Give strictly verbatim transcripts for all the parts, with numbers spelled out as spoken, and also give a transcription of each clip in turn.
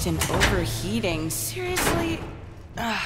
and overheating. Seriously? Ugh.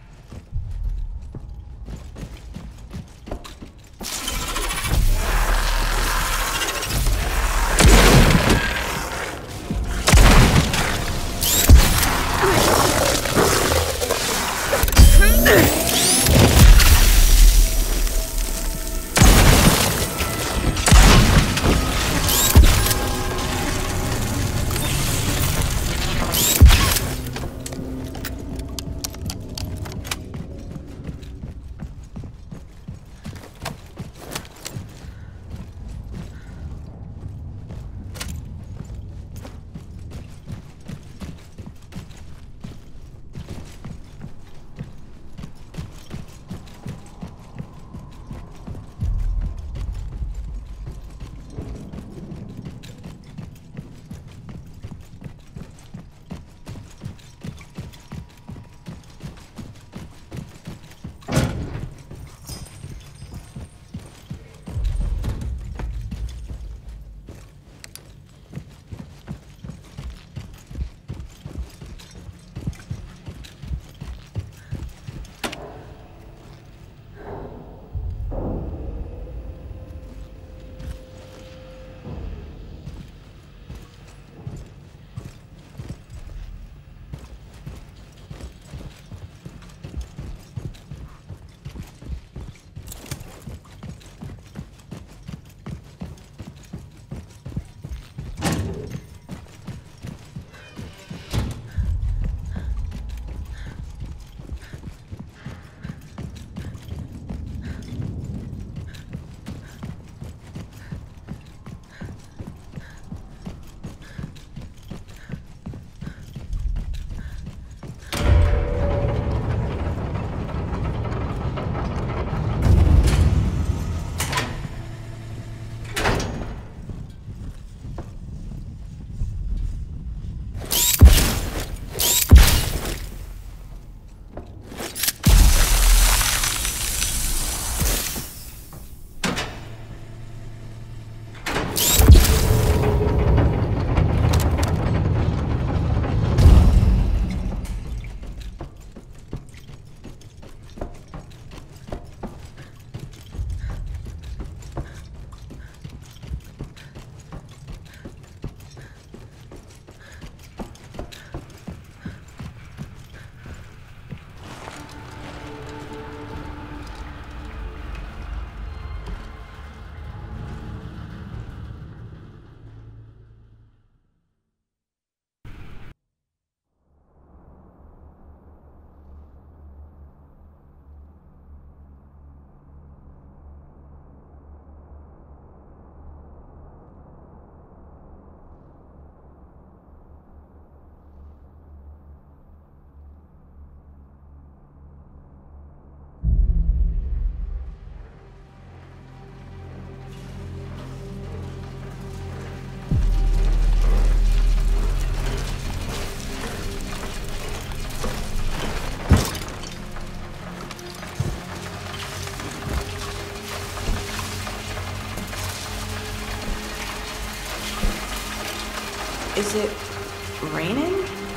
Is it raining?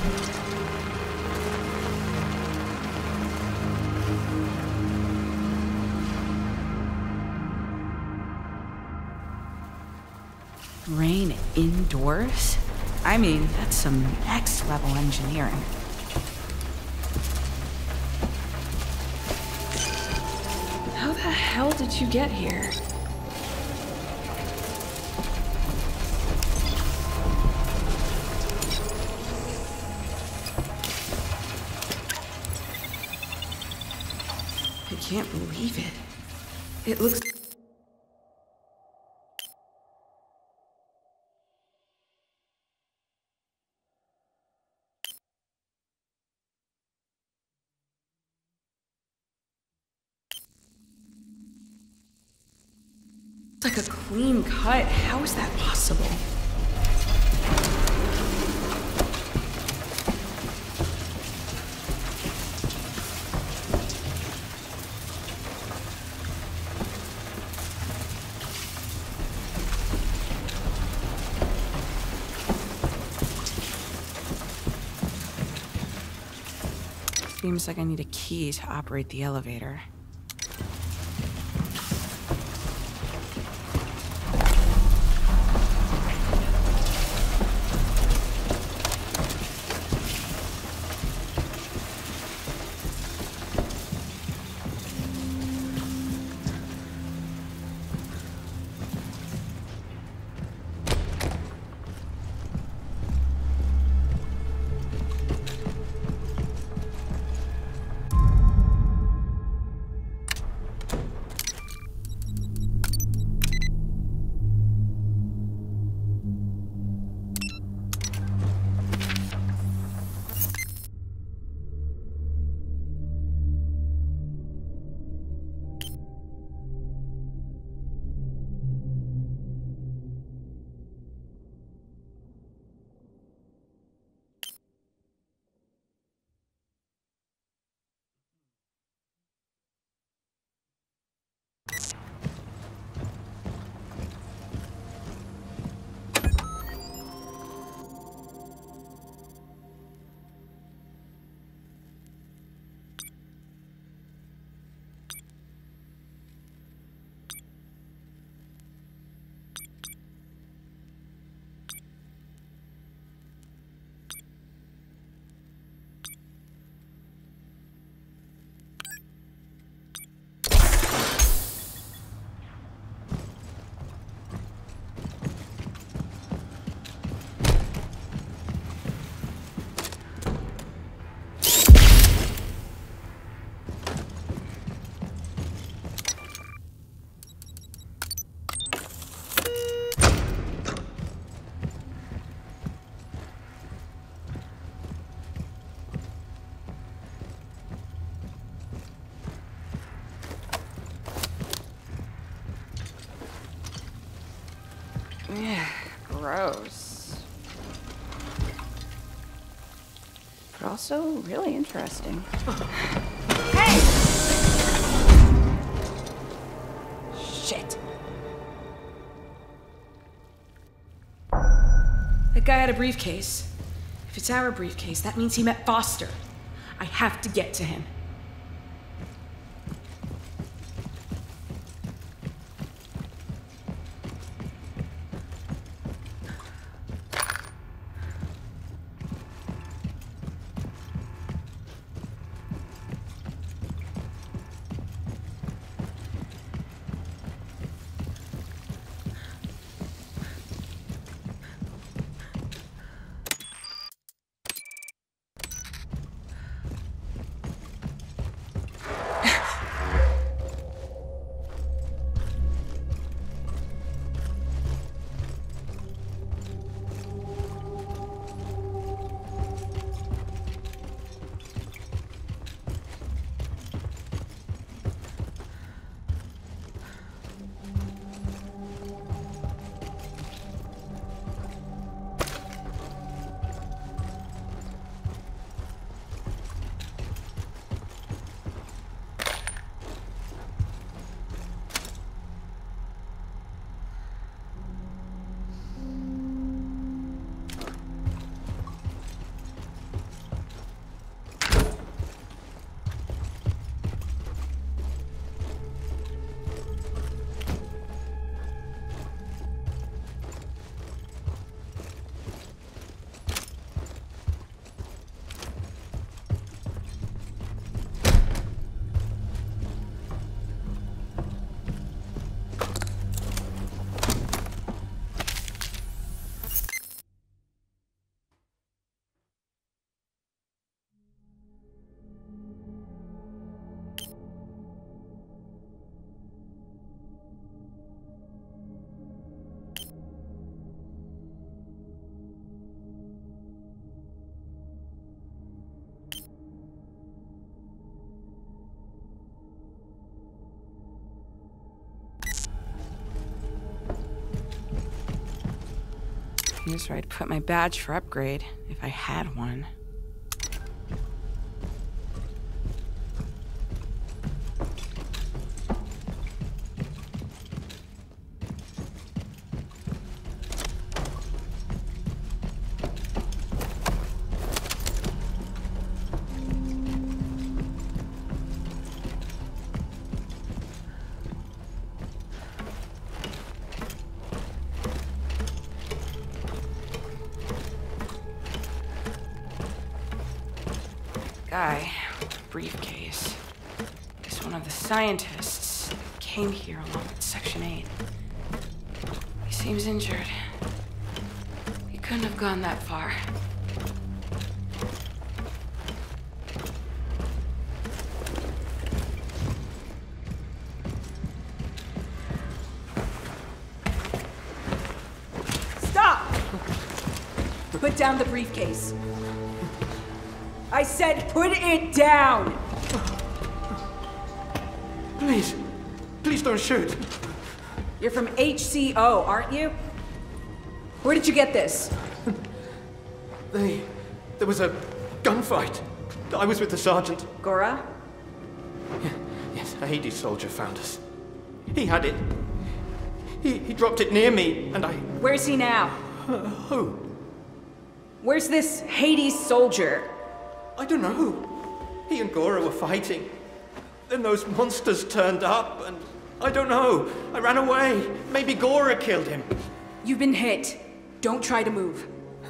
Rain indoors? I mean, that's some next level engineering. How the hell did you get here? I can't believe it. It looks... like a clean cut. How is that possible? Seems like I need a key to operate the elevator. Yeah, gross. But also really interesting. Hey! Shit. That guy had a briefcase. If it's our briefcase, that means he met Foster. I have to get to him. Here's where I'd put my badge for upgrade, if I had one. guy with a briefcase. Guess one of the scientists came here along with Section eight. He seems injured. He couldn't have gone that far. Put down the briefcase. I said put it down! Please, please don't shoot. You're from H C O, aren't you? Where did you get this? They... there was a gunfight. I was with the sergeant. Gora? Yeah, yes, a Hades soldier found us. He had it. He, he dropped it near me, and I... Where's he now? Uh, who? Where's this Hades soldier? I don't know. He and Gora were fighting. Then those monsters turned up, and I don't know. I ran away. Maybe Gora killed him. You've been hit. Don't try to move.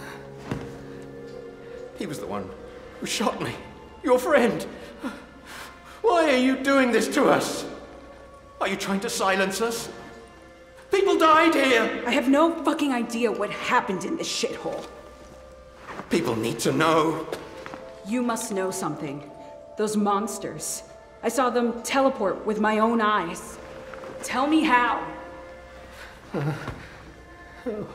He was the one who shot me. Your friend. Why are you doing this to us? Are you trying to silence us? People died here. I have no fucking idea what happened in this shithole. People need to know. You must know something. Those monsters. I saw them teleport with my own eyes. Tell me how. Uh, oh.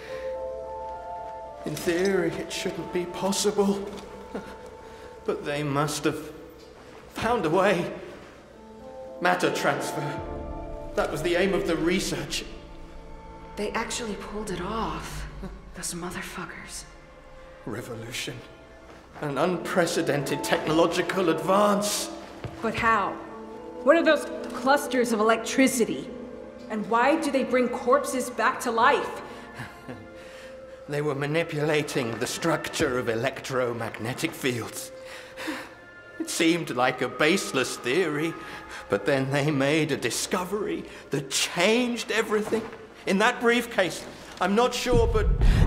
In theory, it shouldn't be possible. But they must have found a way. Matter transfer. That was the aim of the research. They actually pulled it off. Those motherfuckers. Revolution. An unprecedented technological advance. But how? What are those clusters of electricity? And why do they bring corpses back to life? They were manipulating the structure of electromagnetic fields. It seemed like a baseless theory, but then they made a discovery that changed everything. In that briefcase, I'm not sure, but...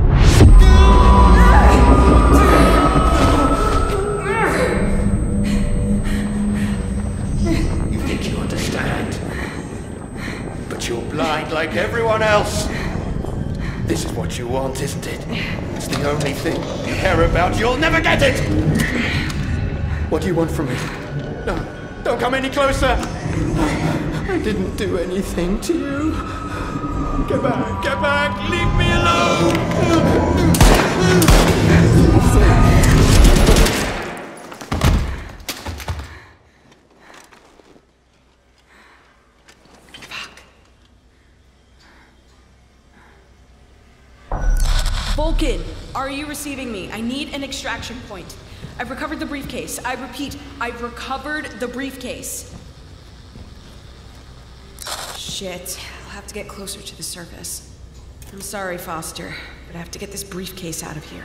You think you understand, but you're blind like everyone else. This is what you want, isn't it? It's the only thing you care about. You'll never get it! What do you want from me? No, don't come any closer! I didn't do anything to you. Get back, get back, leave me alone! Vulcan, are you receiving me? I need an extraction point. I've recovered the briefcase. I repeat, I've recovered the briefcase. Shit, I'll have to get closer to the surface. I'm sorry, Foster, but I have to get this briefcase out of here.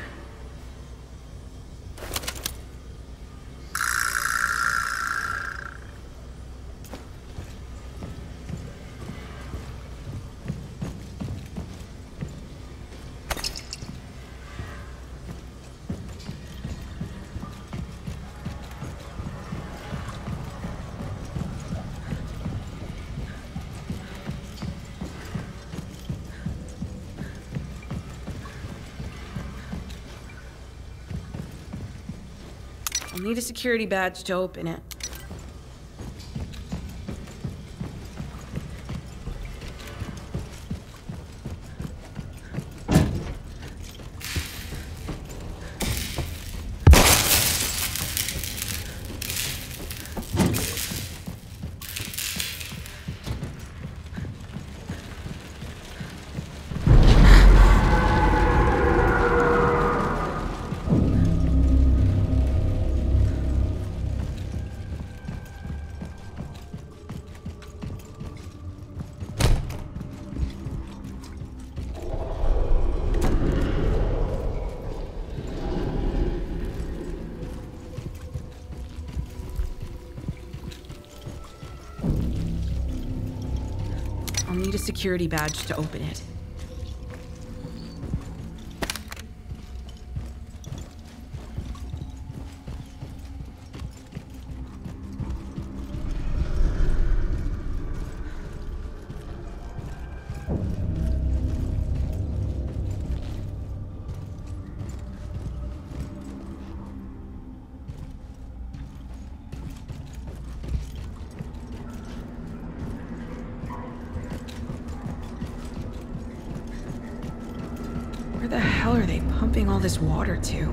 I'll need a security badge to open it. I'll need a security badge to open it. Where the hell are they pumping all this water to?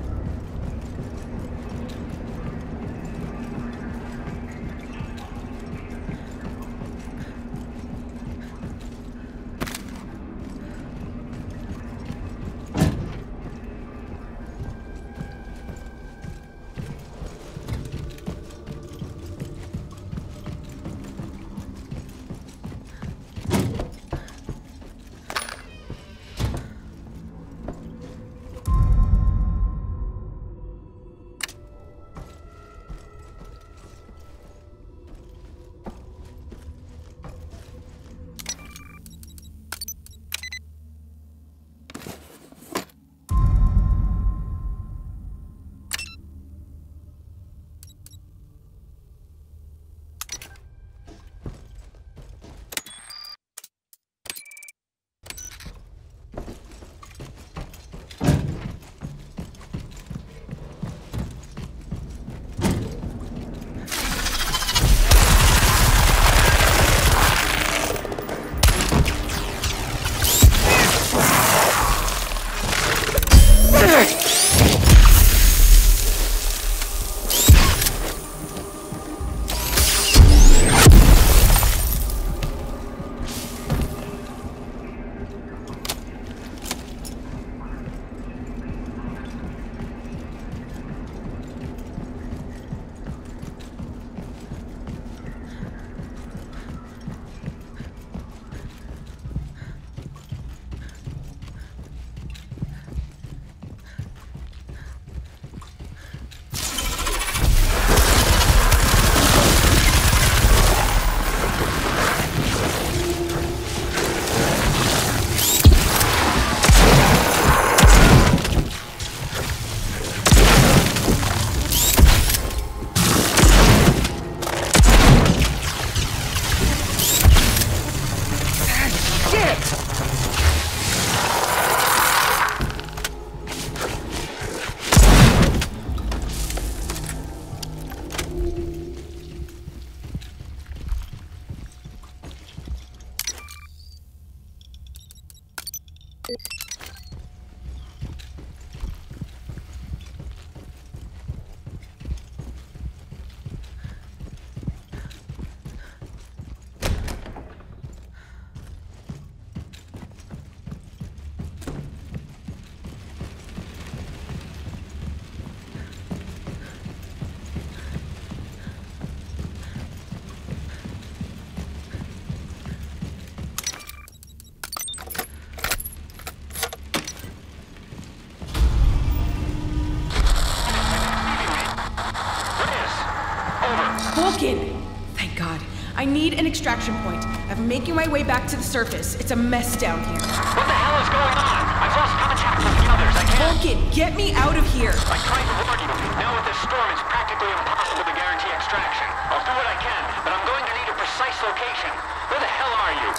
Thank God. I need an extraction point. I'm making my way back to the surface. It's a mess down here. What the hell is going on? I've lost contact with the others. I can't... Vulcan, get me out of here! I tried to warn you. Now with this storm, it's practically impossible to guarantee extraction. I'll do what I can, but I'm going to need a precise location. Where the hell are you?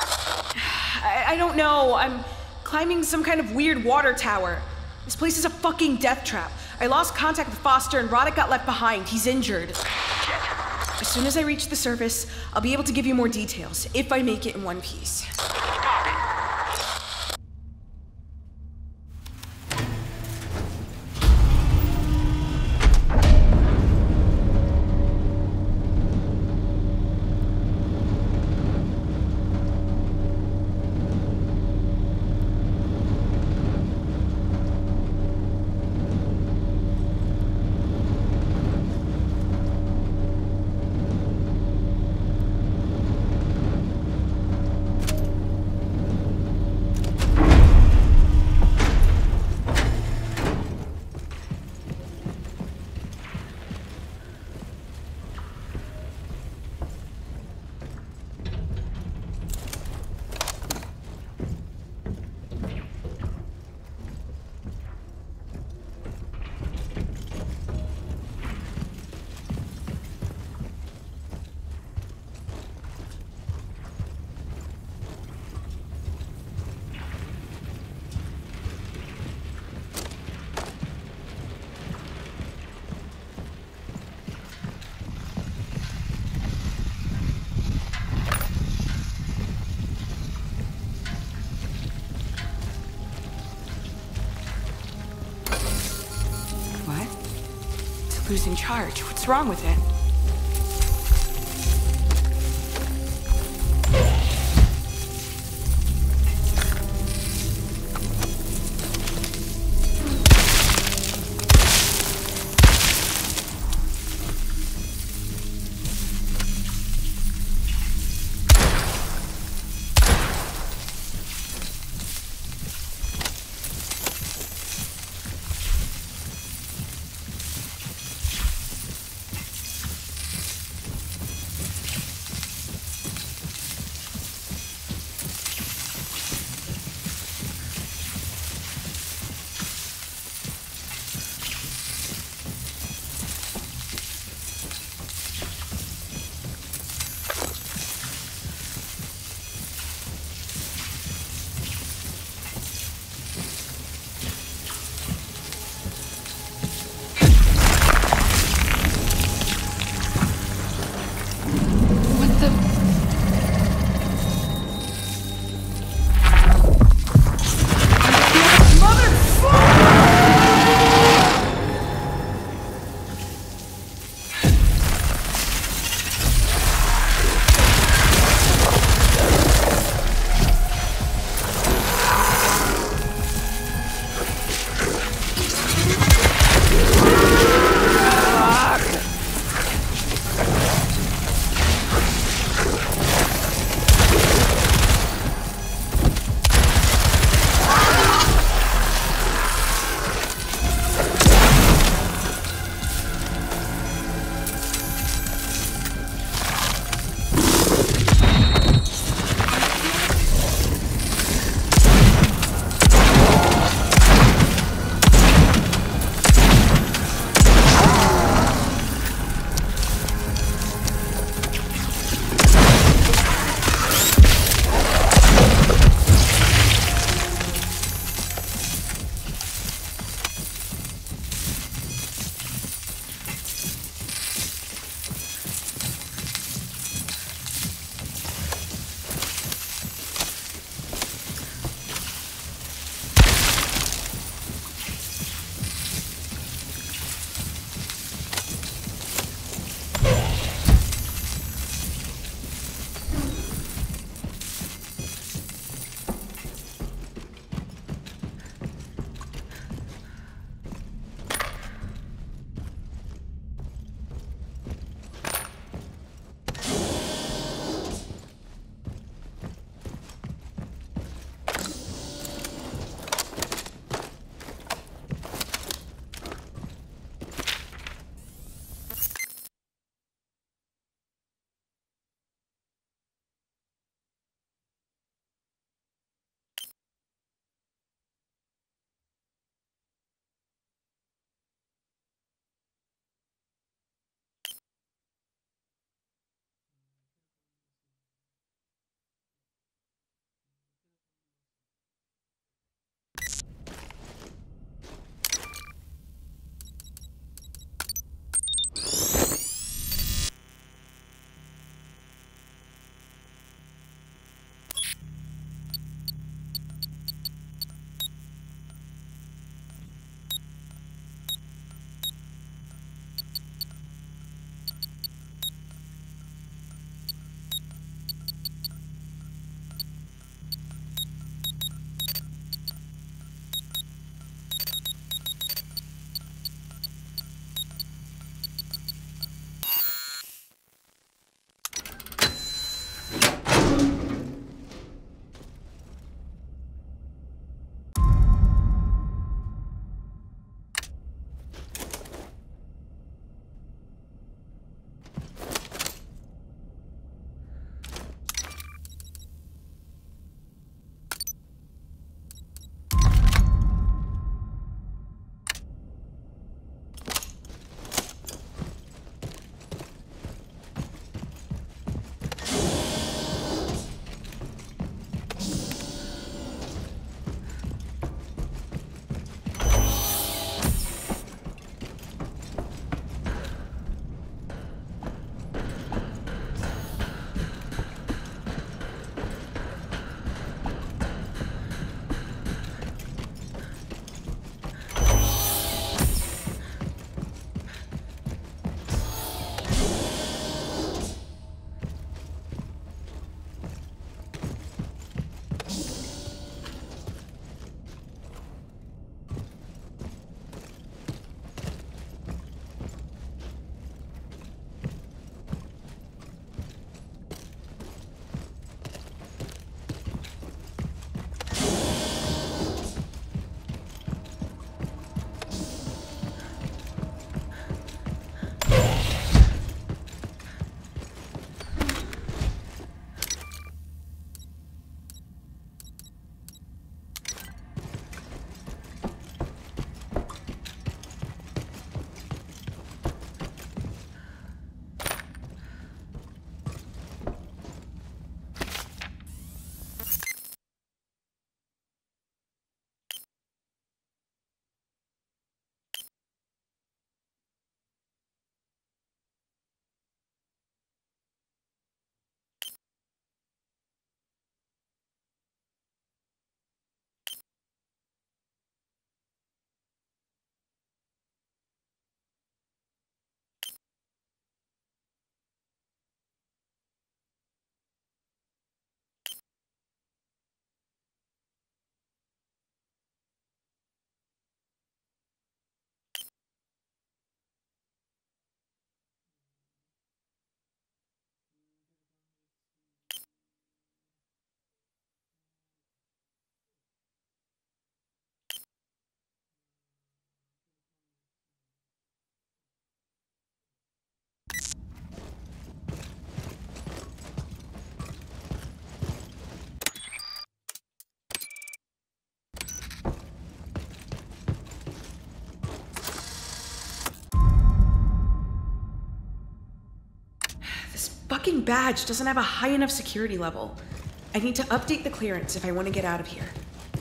I, I don't know. I'm climbing some kind of weird water tower. This place is a fucking death trap. I lost contact with Foster and Roddick got left behind. He's injured. Shit. As soon as I reach the surface, I'll be able to give you more details, if I make it in one piece. Copy. Who's in charge? What's wrong with it? badge doesn't have a high enough security level. I need to update the clearance if I want to get out of here.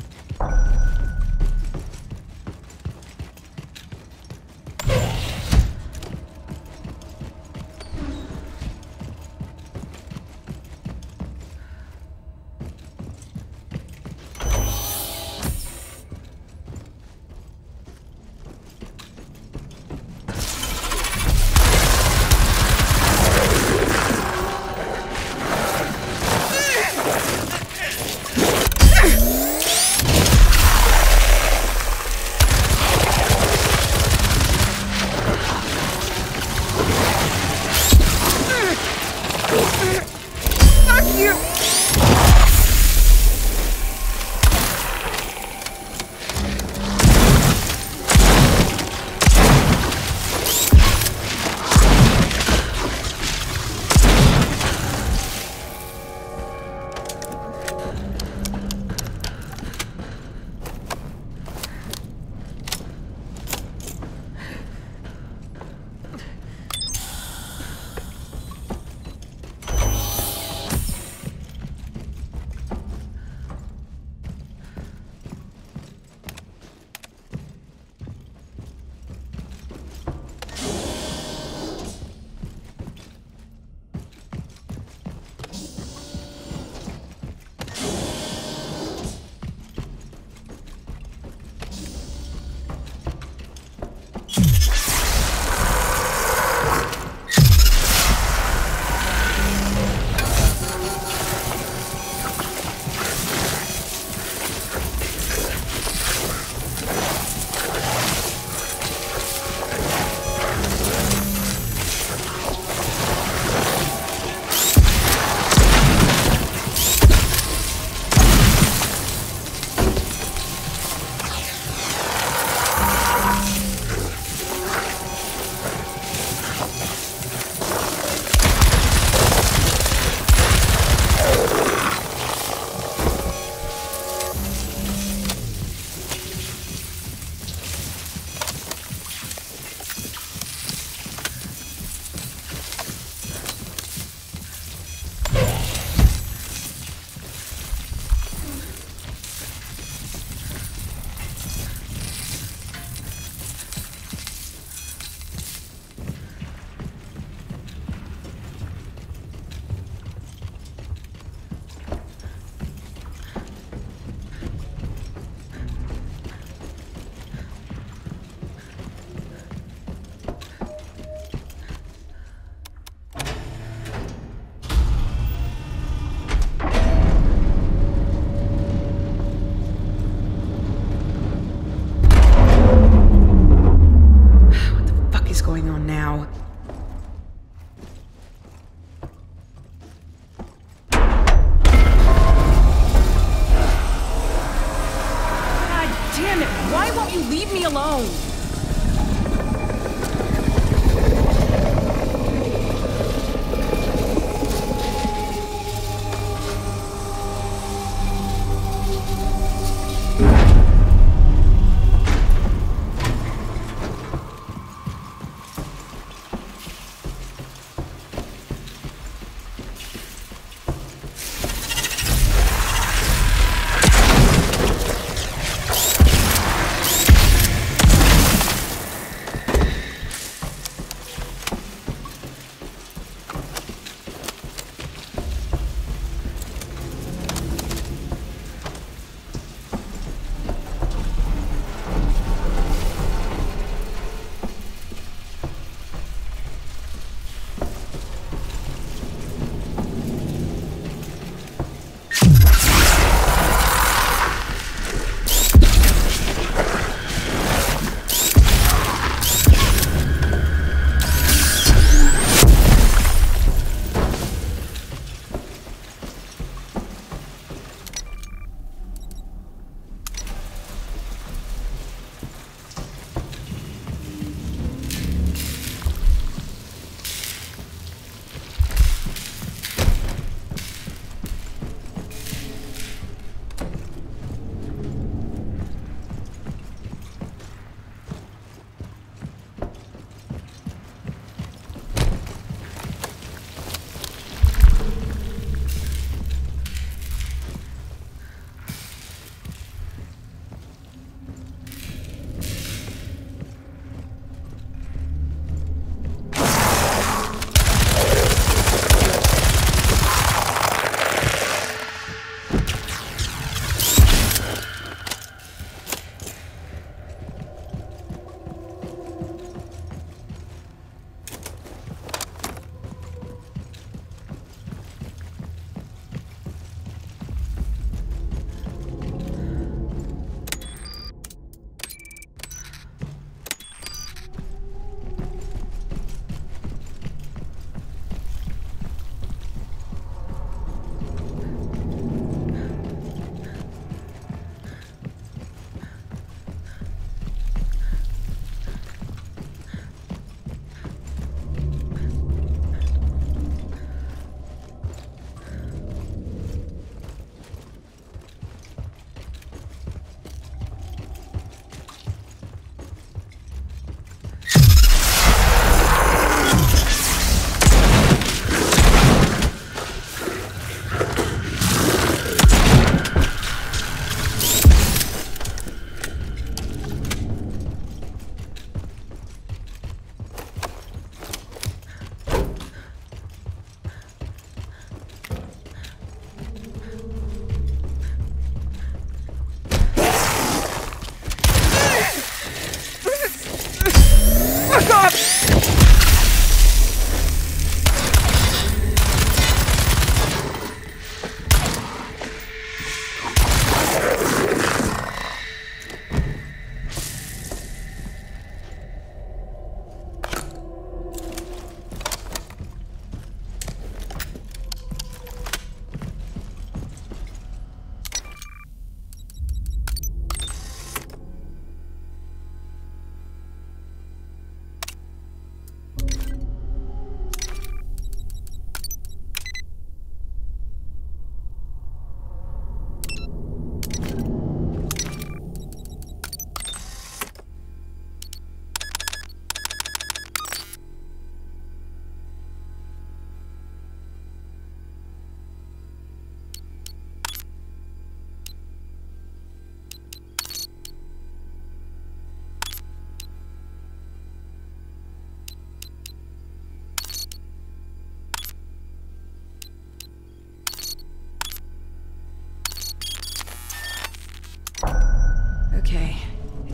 alone.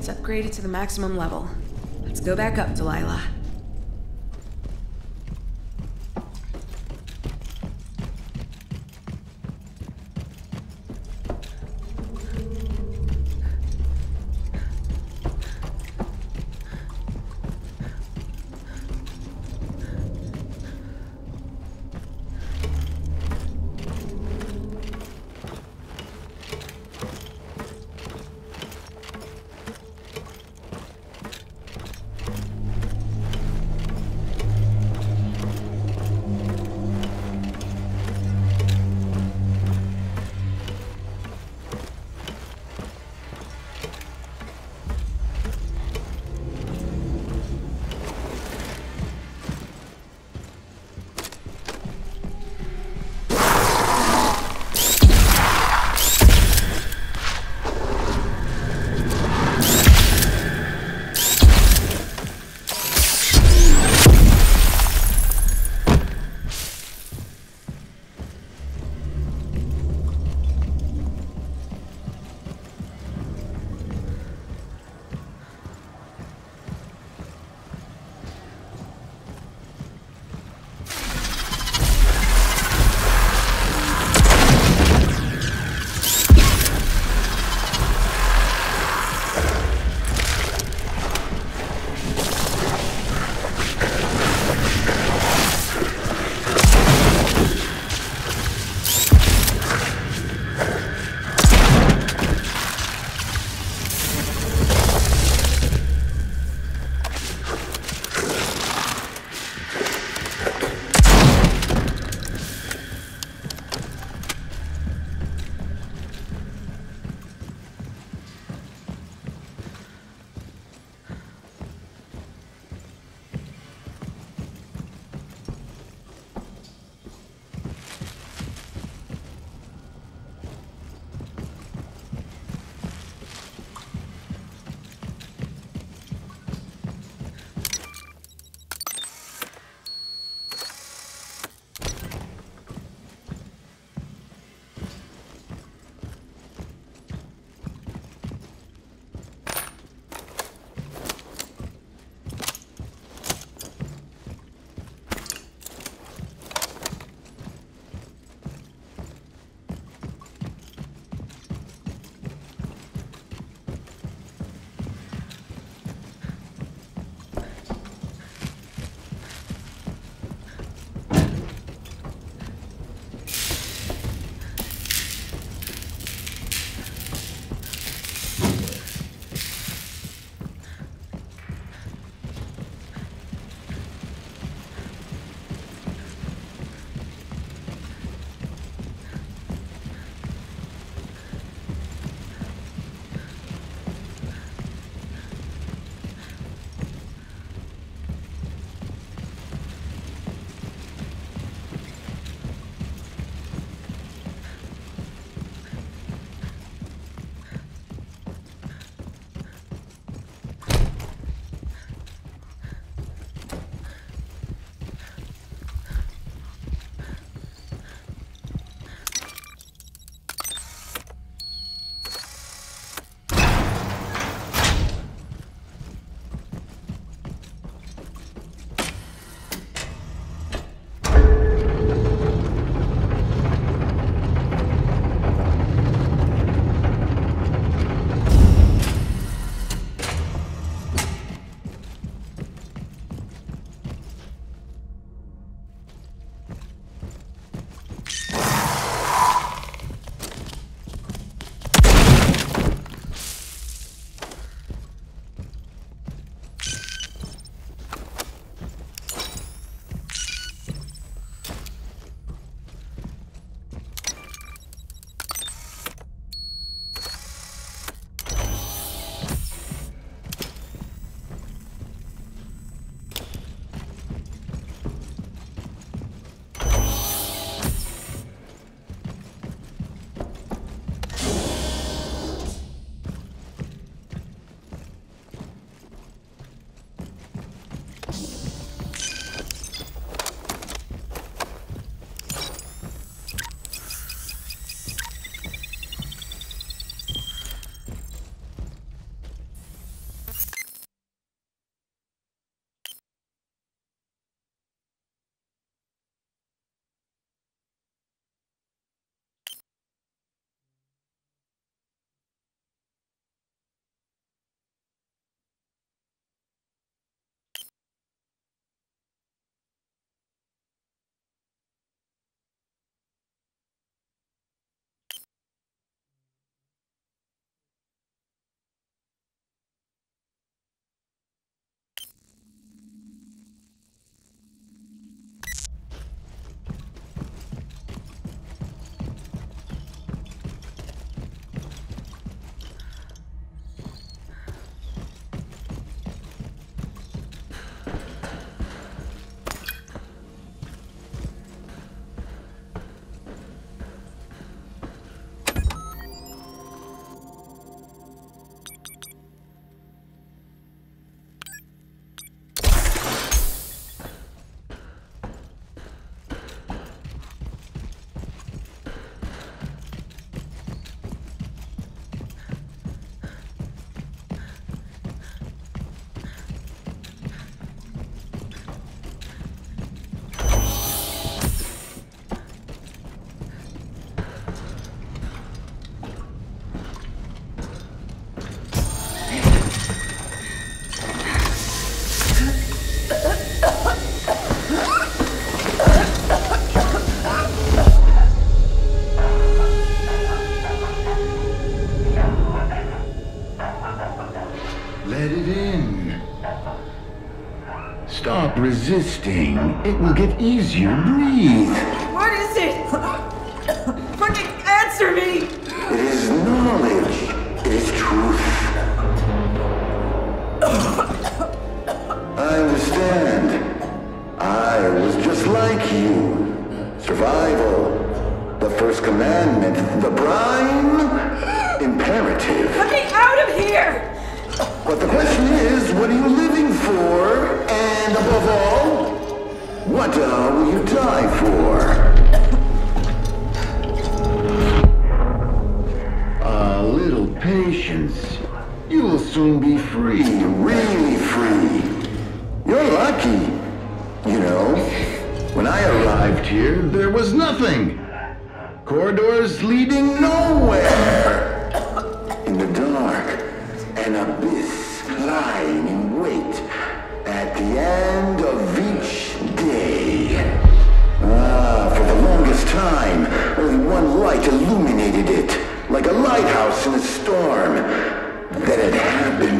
It's upgraded to the maximum level. Let's go back up, Delilah. Stop resisting. It will get easier. Breathe. What is it? Fucking answer me! It is knowledge. It is truth. I understand. I was just like you. Survival. The first commandment. The prime imperative. Let me out of here! But the question is, what are you living for? And above all, what uh, will you die for? A little patience. You will soon be free, really free. You're lucky. You know, when I arrived here, there was nothing. Corridors leading nowhere. In the dark, an abyss lying in wait at the end of each day. Ah, for the longest time, only one light illuminated it, like a lighthouse in a storm. Then it happened.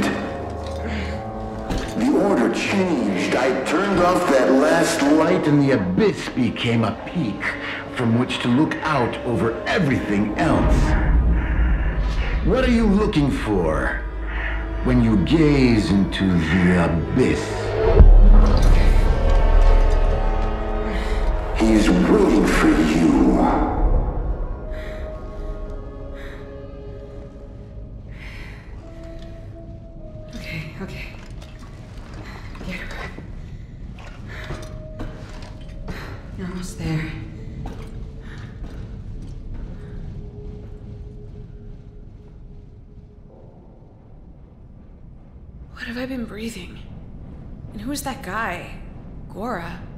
The order changed. I turned off that last light and the abyss became a peak from which to look out over everything else. What are you looking for when you gaze into the abyss? He's waiting for you. Okay, okay. Get her. You're almost there. What have I been breathing? And who is that guy? Gora?